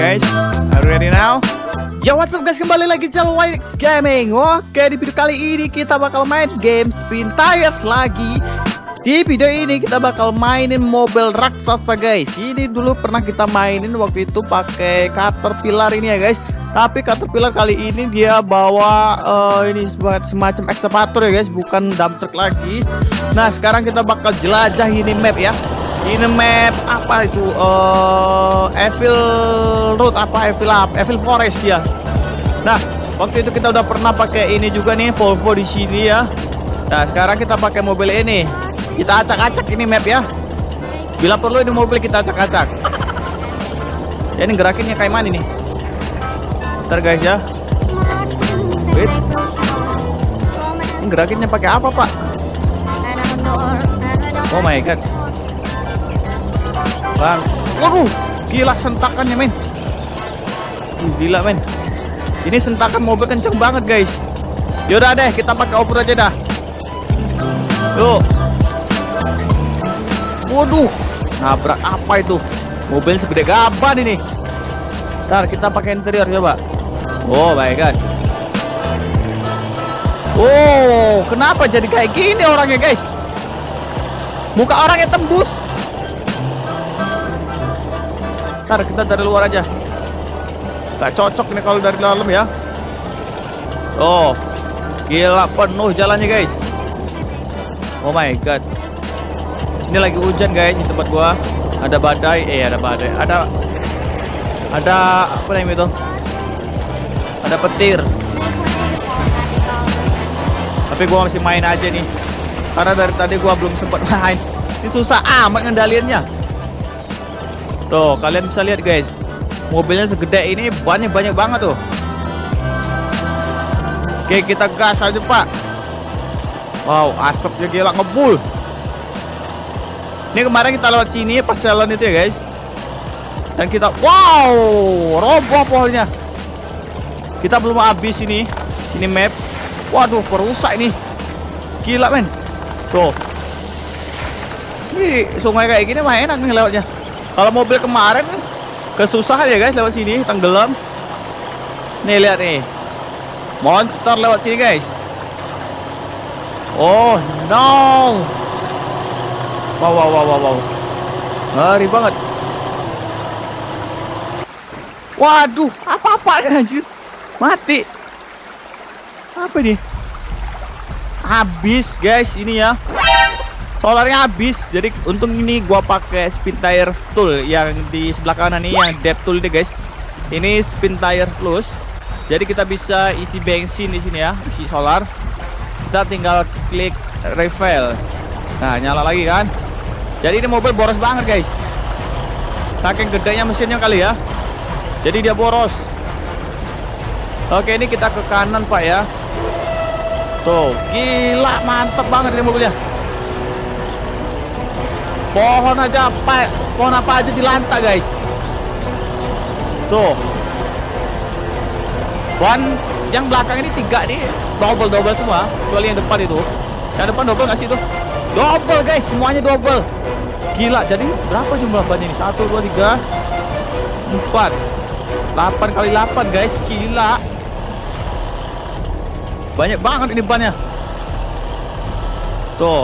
guys. Are you ready now? Yo, what's up guys, kembali lagi channel Wynix Gaming. Oke, di video kali ini kita bakal main game Spin Tires lagi. Di video ini kita bakal mainin mobil raksasa guys. Ini dulu pernah kita mainin waktu itu pakai Caterpillar ini ya guys. Tapi Caterpillar kali ini dia bawa ini semacam ekskavator ya guys, bukan dump truck lagi. Nah, sekarang kita bakal jelajah ini map ya. Ini map apa itu? Evil Road apa? Evil Forest ya. Nah, waktu itu kita udah pernah pakai ini juga nih, Volvo di sini ya. Nah, sekarang kita pakai mobil ini. Kita acak-acak ini map ya. Bila perlu ini mobil kita acak-acak. Ya, ini gerakinnya kayak mana nih? Ntar guys ya. Wait. Ini gerakinnya pakai apa, Pak? Oh my god. Bang, waduh, gila sentakannya men. Gila men. Ini sentakan mobil kenceng banget guys. Yaudah deh, kita pakai off-road aja dah. Yuk. Waduh, nabrak apa itu? Mobil segede gaban ini. Ntar kita pakai interior coba. Oh my god. Oh, kenapa jadi kayak gini orangnya guys? Muka orangnya tembus. Ntar kita dari luar aja. Gak cocok nih kalau dari dalam ya. Oh, gila penuh jalannya guys. Oh my god. Ini lagi hujan guys di tempat gua. Ada badai, ada badai. Ada apa namanya itu? Ada petir. Tapi gua masih main aja nih. Karena dari tadi gua belum sempat main. Ini susah amat ngendaliannya. Tuh, kalian bisa lihat guys. Mobilnya segede ini banyak banget tuh. Oke, kita gas aja, Pak. Wow, asapnya gila ngebul. Ini kemarin kita lewat sini pas jalan itu ya guys. Dan kita wow, roboh pohonnya. Kita belum habis ini. Ini map. Waduh, perusak ini. Gila, men. Tuh. Ini sungai kayak gini mah enak nih lewatnya. Kalau mobil kemarin kesusahan ya guys lewat sini, tenggelam. Nih lihat nih. Monster lewat sini guys. Oh no. Wow. Ngeri banget. Waduh, apa-apa anjir. Mati. Apa ini? Habis guys ini ya. Solarnya habis. Jadi untung ini gua pakai Spin Tires tool yang di sebelah kanan nih, yang depth tool ini guys. Ini Spin Tire Plus. Jadi kita bisa isi bensin di sini ya, isi solar. Kita tinggal klik refill. Nah, nyala lagi kan? Jadi ini mobil boros banget guys. Saking gedenya mesinnya kali ya. Jadi dia boros. Oke, ini kita ke kanan Pak ya. Tuh, gila mantep banget ini mobilnya. Pohon apa aja dilantak guys. Tuh. Pohon yang belakang ini 3 nih, double semua. Kecuali yang depan itu. Yang depan double nggak sih itu? Double guys, semuanya double. Gila, jadi berapa jumlah bannya ini? 1, 2, 3, 4, 8 kali 8 guys. Gila. Banyak banget ini bannya. Tuh.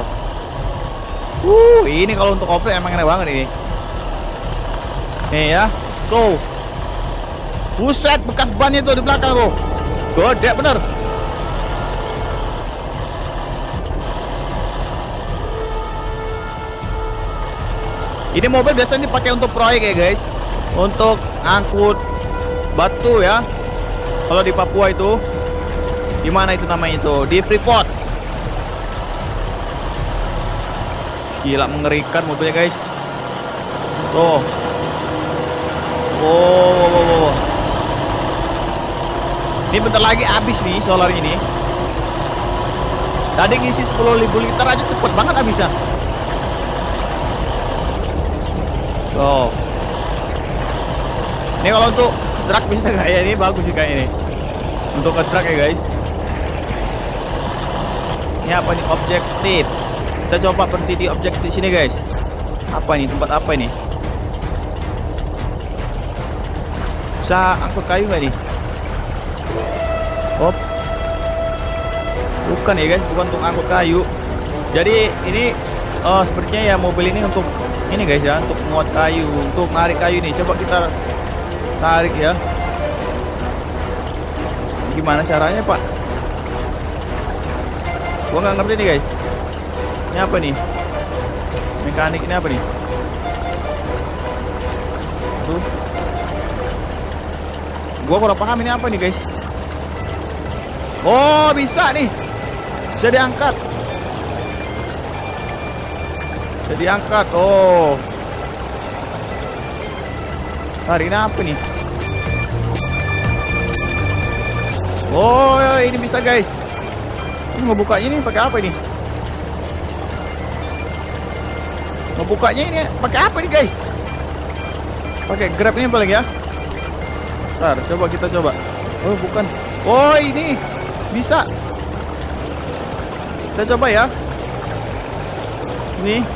Ini kalau untuk off-road emang enak banget ini. Nih ya. Tuh. Buset, bekas bannya tuh di belakang tuh. Gede bener. Ini mobil biasanya dipakai untuk proyek ya guys. Untuk angkut batu ya. Kalau di Papua itu, di mana itu namanya itu? Di Freeport. Gila mengerikan mobilnya guys. Tuh. Wow. Ini bentar lagi habis nih solar ini. Tadi ngisi 10.000 liter aja cepet banget habisnya. Tuh. Ini kalau untuk truk bisa kayak ini bagus sih kayak ini. Untuk ke truk ya guys. Ini apa nih? Objektif. Kita coba berhenti di objek di sini guys. Apa ini? Tempat apa ini? Bisa angkut kayu nggak nih? Hop. Bukan ya guys, bukan untuk angkut kayu. Jadi ini sepertinya ya mobil ini untuk ini guys ya, untuk muat kayu, untuk narik kayu nih. Coba kita tarik ya. Gimana caranya Pak? Gua nggak ngerti nih guys. Ini apa nih? Mekanik ini apa nih? Tuh. Gua kurang paham ini apa nih guys. Oh bisa nih. Bisa diangkat. Bisa diangkat. Oh. Hari ini apa nih? Oh ini bisa guys. Ini mau bukanya ini pakai apa ini? Mau bukanya ini pakai apa nih guys? Pakai grab ini paling ya. Ntar coba kita coba. Oh bukan. Oh ini bisa. Kita coba ya. Nih.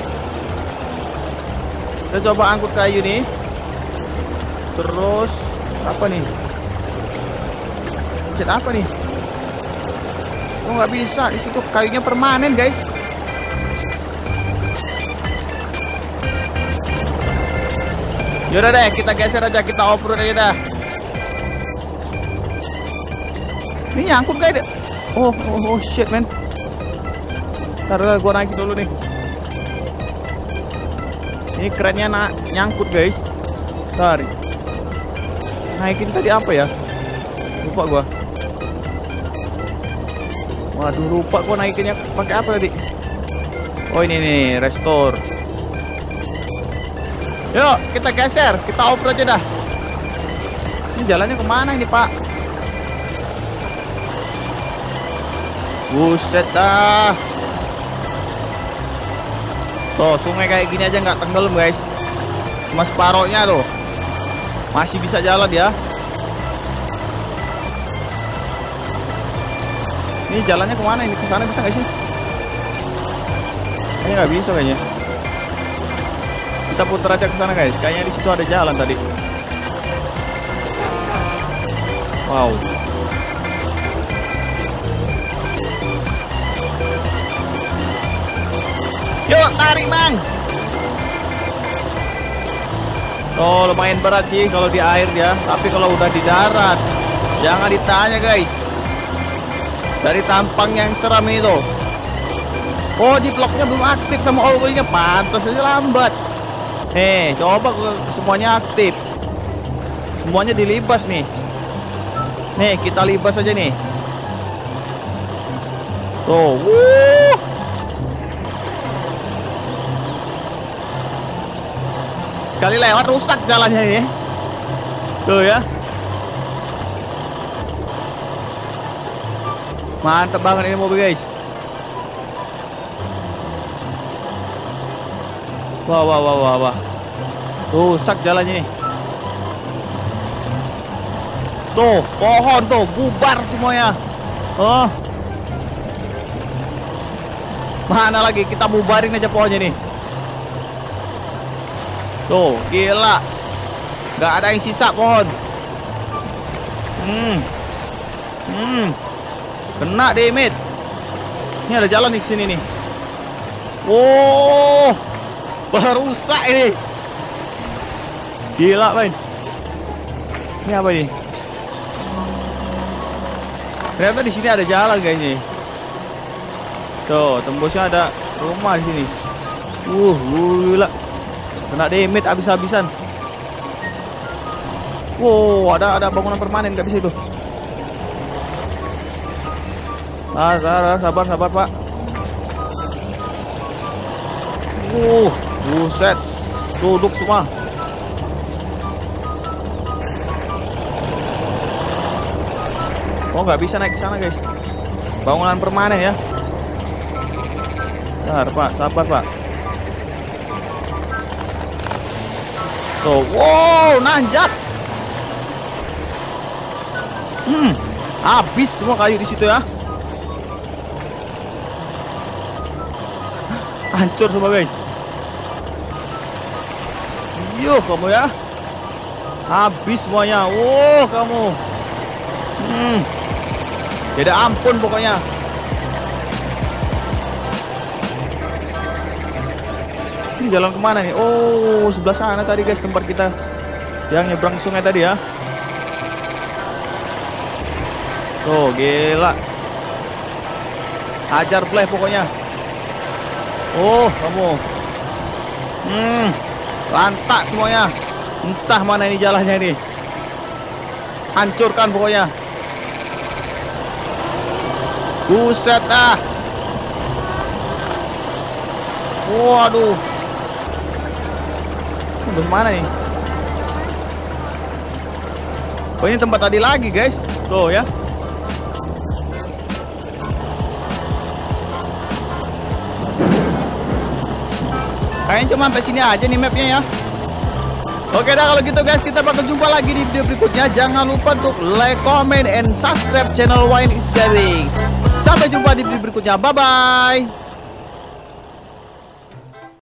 Kita coba angkut kayu nih. Terus apa nih? Pencet apa nih? Oh nggak bisa. Di situ kayunya permanen guys. Yaudah deh, kita geser aja, kita off-road aja dah. Ini nyangkut kayak deh. Oh shit man. Ntar gua naikin dulu nih. Ini kerennya nyangkut guys. Ntar naikin tadi apa ya? Lupa gua. Waduh lupa gua naikinnya pakai apa tadi. Oh ini nih, restore. Yuk kita geser, kita off-road aja dah. Ini jalannya kemana ini Pak? Buset dah. Tuh sungai kayak gini aja nggak tenggelam guys. Cuma separohnya tuh. Masih bisa jalan ya. Ini jalannya kemana ini? Kesana bisa nggak sih? Kayaknya nggak bisa kayaknya. Kita putar aja ke sana guys. Kayaknya di situ ada jalan tadi. Wow. Yuk tarik mang. Oh lumayan berat sih kalau di air ya. Tapi kalau udah di darat jangan ditanya guys. Dari tampang yang seram ini tuh. Oh G-Blocknya belum aktif sama oilnya. Pantas aja lambat. Coba semuanya aktif. Semuanya dilibas nih. Nih kita libas aja nih. Tuh. Sekali lewat rusak jalannya ini. Tuh ya. Mantap banget ini mobil guys. Wah. Rusak jalannya nih. Tuh, pohon tuh bubar semuanya. Oh. Mana lagi kita bubarin aja pohonnya nih. Tuh, gila. Gak ada yang sisa pohon. Kena damage. Ini ada jalan di sini nih. Wow. Baru rusak ini. Gila, main. Ini apa ini? Ternyata di sini ada jalan guys nih. Tuh, tembusnya ada rumah di sini. Gila. Kena damage habis-habisan. Wow, ada bangunan permanen nggak bisa itu. Sabar Pak. Buset. Duduk semua. Oh nggak bisa naik ke sana guys. Bangunan permanen ya. Sabar Pak. Tuh, wow, nanjak. Habis semua kayu di situ ya. Hancur semua guys. Yuk kamu ya. Habis semuanya. Kamu. Tidak ampun pokoknya. Ini jalan kemana nih? Oh, sebelah sana tadi guys, tempat kita yang nyebrang sungai tadi ya. Tuh, gila. Hajar play pokoknya. Kamu. Lantak semuanya. Entah mana ini jalannya ini. Hancurkan pokoknya. Buset ah. Waduh. Udah mana nih? Oh, ini tempat tadi lagi guys. Tuh ya. Kayaknya cuma sampai sini aja nih mapnya ya. Oke dah, kalau gitu guys, kita bakal jumpa lagi di video berikutnya. Jangan lupa untuk like, comment, and subscribe channel YNX Gaming. Sampai jumpa di video berikutnya. Bye bye.